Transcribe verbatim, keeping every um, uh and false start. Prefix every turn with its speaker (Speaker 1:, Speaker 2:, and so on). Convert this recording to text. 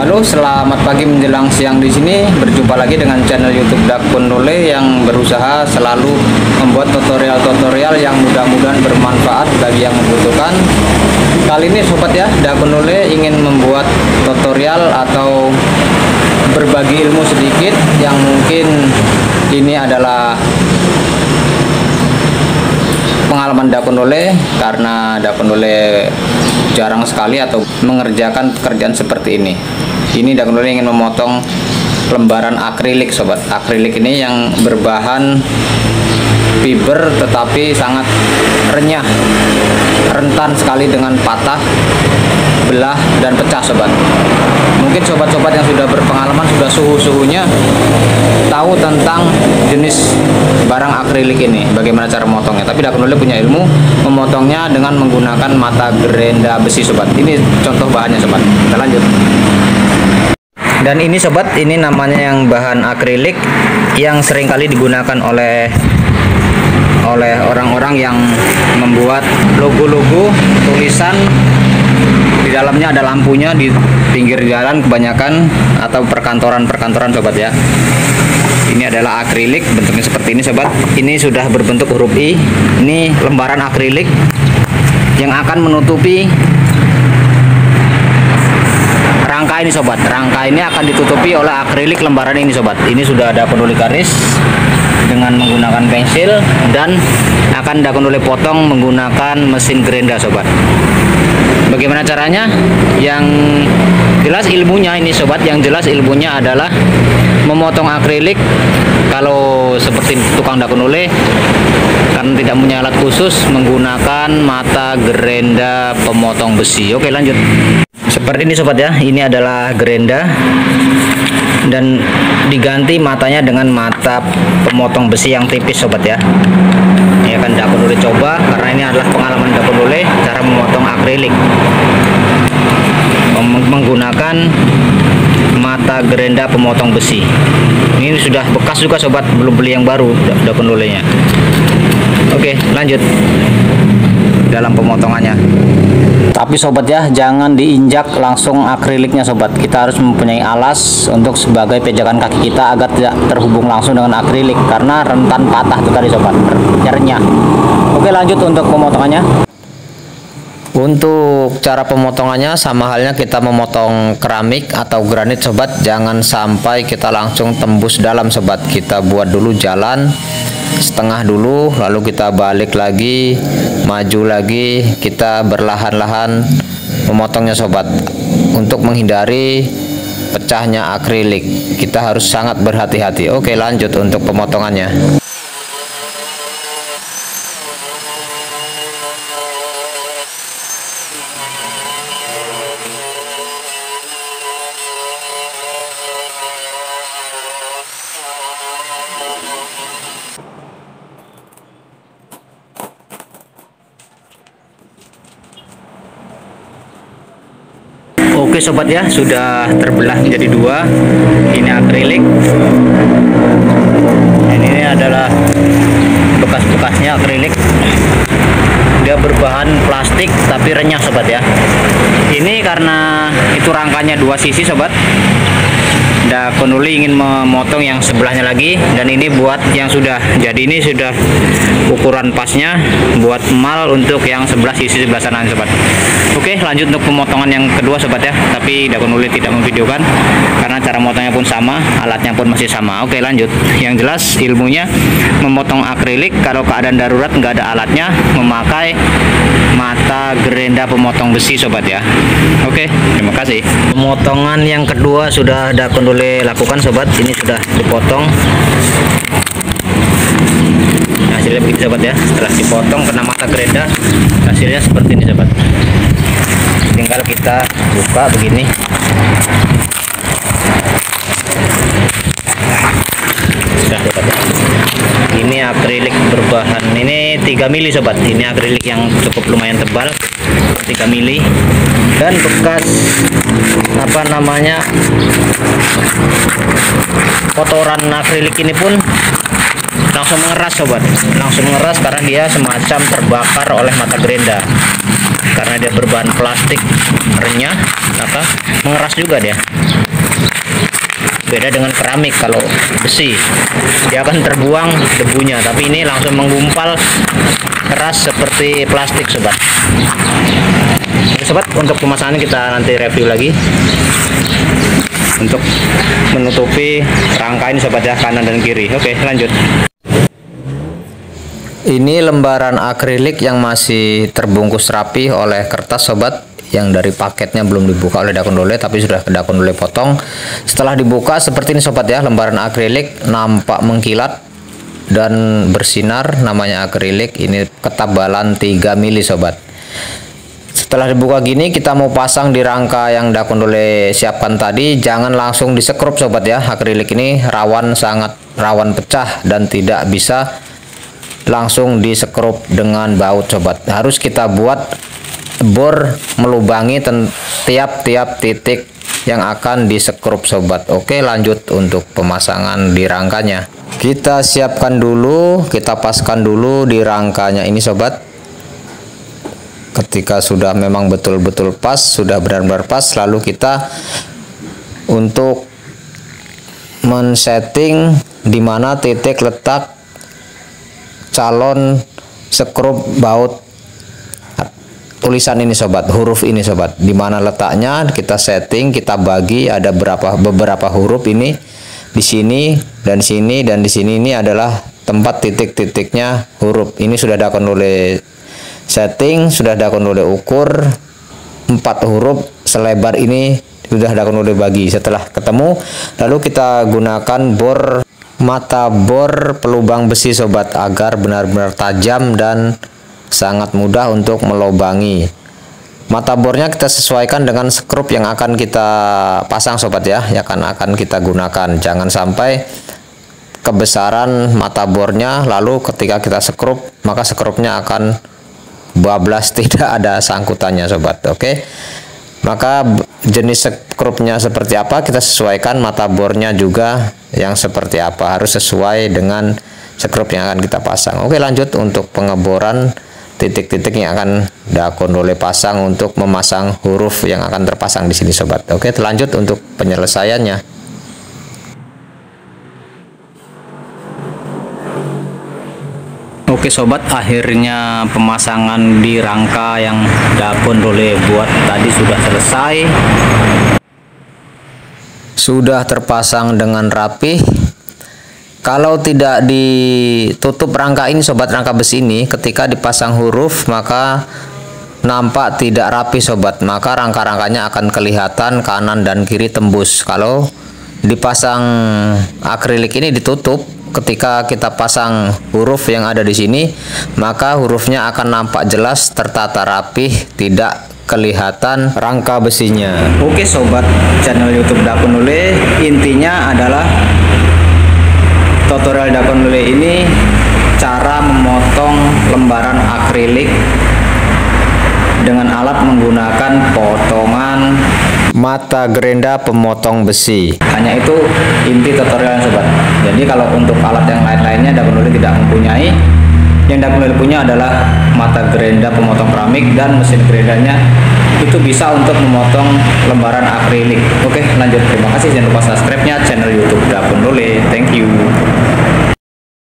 Speaker 1: Halo, selamat pagi menjelang siang di sini. Berjumpa lagi dengan channel YouTube Dakun Lole yang berusaha selalu membuat tutorial-tutorial yang mudah-mudahan bermanfaat bagi yang membutuhkan. Kali ini sobat ya, Dakun Lole ingin membuat tutorial atau berbagi ilmu sedikit yang mungkin ini adalah pengalaman Dakun Lole, karena Dakun Lole jarang sekali atau mengerjakan pekerjaan seperti ini. Ini Dakun Lole ingin memotong lembaran akrilik sobat. Akrilik ini yang berbahan fiber tetapi sangat renyah, rentan sekali dengan patah, belah, dan pecah sobat. Mungkin sobat-sobat yang sudah berpengalaman, sudah suhu-suhunya tahu tentang jenis barang akrilik ini, bagaimana cara memotongnya. Tapi Dakun Lole punya ilmu memotongnya dengan menggunakan mata gerenda besi sobat. Ini contoh bahannya sobat. Kita lanjut. Dan ini sobat, ini namanya yang bahan akrilik yang seringkali digunakan oleh oleh orang-orang yang membuat logo-logo, tulisan. Di dalamnya ada lampunya di pinggir jalan kebanyakan, atau perkantoran-perkantoran sobat ya. Ini adalah akrilik, bentuknya seperti ini sobat. Ini sudah berbentuk huruf I. Ini lembaran akrilik yang akan menutupi rangka ini sobat. Rangka ini akan ditutupi oleh akrilik lembaran ini sobat. Ini sudah ada peduli garis dengan menggunakan pensil, dan akan Dakun Lole potong menggunakan mesin gerenda sobat. Bagaimana caranya? Yang jelas ilmunya ini sobat, yang jelas ilmunya adalah memotong akrilik. Kalau seperti tukang Dakun Lole, karena tidak punya alat khusus, menggunakan mata gerenda pemotong besi. Oke, lanjut. Seperti ini sobat ya, ini adalah gerenda dan diganti matanya dengan mata pemotong besi yang tipis sobat ya. Ini akan Dakun Lole coba, karena ini adalah pengalaman Dakun Lole cara memotong akrilik menggunakan mata gerenda pemotong besi. Ini sudah bekas juga sobat, belum beli yang baru Dakun Lole nya. Oke, lanjut dalam pemotongannya. Tapi sobat ya, jangan diinjak langsung akriliknya sobat. Kita harus mempunyai alas untuk sebagai pejakan kaki kita agar tidak terhubung langsung dengan akrilik, karena rentan patah itu tadi sobat, renyah. Oke, lanjut untuk pemotongannya. Untuk cara pemotongannya sama halnya kita memotong keramik atau granit sobat. Jangan sampai kita langsung tembus dalam sobat. Kita buat dulu jalan setengah dulu, lalu kita balik lagi, maju lagi, kita berlahan-lahan memotongnya sobat. Untuk menghindari pecahnya akrilik, kita harus sangat berhati-hati. Oke, lanjut untuk pemotongannya. Oke sobat ya, sudah terbelah menjadi dua. Ini akrilik, ini, ini adalah bekas-bekasnya akrilik. Dia berbahan plastik tapi renyah sobat ya. Ini karena itu rangkanya dua sisi sobat, Dakun Lole ingin memotong yang sebelahnya lagi, dan ini buat yang sudah jadi, ini sudah ukuran pasnya buat emal untuk yang sebelah sisi sebelah sana sobat. Oke, lanjut untuk pemotongan yang kedua sobat ya, tapi Dakun Lole tidak memvideokan karena cara motongnya pun sama, alatnya pun masih sama. Oke, lanjut. Yang jelas ilmunya memotong akrilik kalau keadaan darurat nggak ada alatnya, memakai mata gerenda pemotong besi sobat ya. Oke, terima kasih. Pemotongan yang kedua sudah Dakun Lole lakukan sobat. Ini sudah dipotong, hasilnya begitu sobat ya. Setelah dipotong kena mata gerenda, hasilnya seperti ini sobat. Tinggal kita buka begini. Sudah sobat ya. Ini akrilik berbahan, ini tiga mili sobat. Ini akrilik yang cukup lumayan tebal, tiga mili, dan bekas apa namanya kotoran akrilik ini pun langsung mengeras sobat, langsung mengeras karena dia semacam terbakar oleh mata gerenda. karena dia berbahan plastik renyah, maka mengeras juga dia. Beda dengan keramik, kalau besi dia akan terbuang debunya, tapi ini langsung menggumpal keras seperti plastik sobat. Oke sobat, untuk pemasangan kita nanti review lagi untuk menutupi rangka ini sobat ya, kanan dan kiri. Oke lanjut. Ini lembaran akrilik yang masih terbungkus rapi oleh kertas sobat, yang dari paketnya belum dibuka oleh Dakun Dole tapi sudah Dakun Dole potong. Setelah dibuka seperti ini sobat ya, lembaran akrilik nampak mengkilat dan bersinar, namanya akrilik. Ini ketebalan tiga mili sobat. Setelah dibuka gini, kita mau pasang di rangka yang Dakun Dole siapkan tadi. Jangan langsung disekrup sobat ya, akrilik ini rawan, sangat rawan pecah dan tidak bisa langsung disekrup dengan baut sobat. Harus kita buat bor melubangi tiap-tiap titik yang akan disekrup sobat. Oke lanjut untuk pemasangan di rangkanya. Kita siapkan dulu, kita paskan dulu di rangkanya ini sobat. Ketika sudah memang betul-betul pas, sudah benar-benar pas, lalu kita untuk men-setting di mana titik letak calon sekrup baut tulisan ini sobat, huruf ini sobat. Di mana letaknya kita setting, kita bagi ada berapa beberapa huruf ini di sini dan sini dan di sini. Ini adalah tempat titik-titiknya huruf. Ini sudah Dakun Dole setting, sudah Dakun Dole ukur empat huruf selebar ini, sudah Dakun Dole bagi. Setelah ketemu, lalu kita gunakan bor mata bor pelubang besi sobat, agar benar-benar tajam dan sangat mudah untuk melubangi. Mata bornya kita sesuaikan dengan skrup yang akan kita pasang sobat ya, yang akan akan kita gunakan. Jangan sampai kebesaran mata bornya lalu ketika kita skrup maka skrupnya akan bablas, tidak ada sangkutannya sobat. Oke, maka jenis skrupnya seperti apa kita sesuaikan, mata bornya juga yang seperti apa, harus sesuai dengan skrup yang akan kita pasang. Oke lanjut untuk pengeboran titik-titik yang akan Dakun Dole pasang untuk memasang huruf yang akan terpasang di sini sobat. Oke lanjut untuk penyelesaiannya. Oke sobat, akhirnya pemasangan di rangka yang Dakun Dole buat tadi sudah selesai, sudah terpasang dengan rapi. Kalau tidak ditutup rangka ini sobat, rangka besi ini ketika dipasang huruf maka nampak tidak rapi sobat, maka rangka-rangkanya akan kelihatan kanan dan kiri tembus. Kalau dipasang akrilik ini ditutup, ketika kita pasang huruf yang ada di sini maka hurufnya akan nampak jelas, tertata rapih, tidak kelihatan rangka besinya. Oke sobat channel YouTube Dakun Dole, intinya adalah tutorial Dakun Dole ini cara memotong lembaran akrilik dengan alat menggunakan potongan mata gerenda pemotong besi. Hanya itu inti tutorialnya sobat. Jadi kalau untuk alat yang lain-lainnya Dakun Dole tidak mempunyai. Yang Dakun Dole punya adalah mata gerenda pemotong keramik, dan mesin gerendanya itu bisa untuk memotong lembaran akrilik. Oke lanjut, terima kasih, jangan lupa subscribe nya channel YouTube Dakun Dole. Thank you.